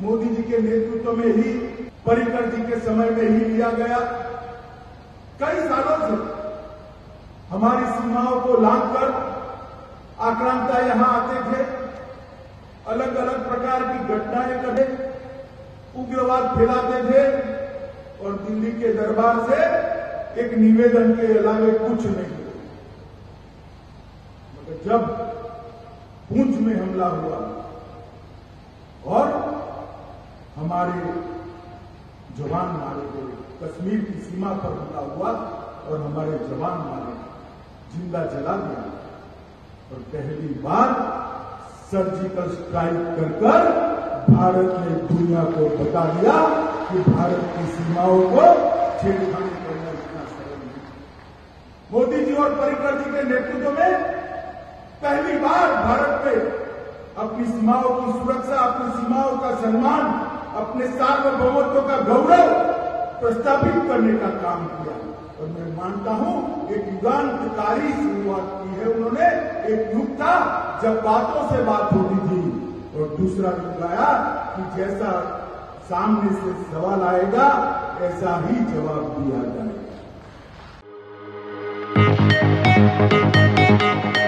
मोदी जी के नेतृत्व में ही, पर्रिकर जी के समय में ही लिया गया। कई सालों से हमारी सीमाओं को लांघकर आक्रांता यहां आते थे, अलग अलग प्रकार की घटनाएं करते, उग्रवाद फैलाते थे और दिल्ली के दरबार से एक निवेदन के अलावा कुछ नहीं। मगर जब पुंछ में हमला हुआ और हमारे जवान मारे गए, कश्मीर की सीमा पर हमला हुआ और हमारे जवान मारे, जिंदा जला दिया, और पहली बार सर्जिकल स्ट्राइक कर भारत ने दुनिया को बता दिया कि भारत की सीमाओं को छेड़खानी करना इतना सरल नहीं। मोदी जी और पर्रिकर जी के नेतृत्व में पहली बार भारत में अपनी सीमाओं की सुरक्षा, अपनी सीमाओं का सम्मान, अपने सार्वभौमत्व का गौरव प्रस्तावित करने का काम किया। और मैं मानता हूं एक युगांतकारी शुरुआत की है उन्होंने। एक युग था जब बातों से बात होती थी और दूसरा युग आया कि जैसा सामने से सवाल आएगा ऐसा ही जवाब दिया जाएगा।